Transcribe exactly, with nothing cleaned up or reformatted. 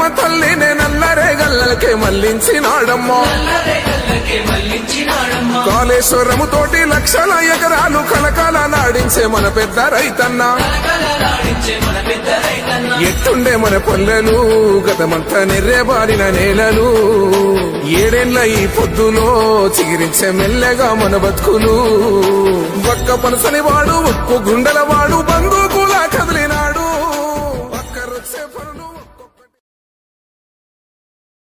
తల్లినే నల్లరే గల్లకే మళ్లించినాడమ్మా కాళేశ్వరము తోటి లక్షల ఎకరాలు కలకాల నాడించే మన పెద్ద రైతన్న ఎట్టుండే మన పల్లెలు గతమంతా నెర్రెబారిన నేలలు ఏడేళ్ల ఈ పొద్దులో చిగిరించే మెల్లగా మన బతుకులు ఒక్క పనసని వాడు ఉక్కు గుండెల వాడు బంధు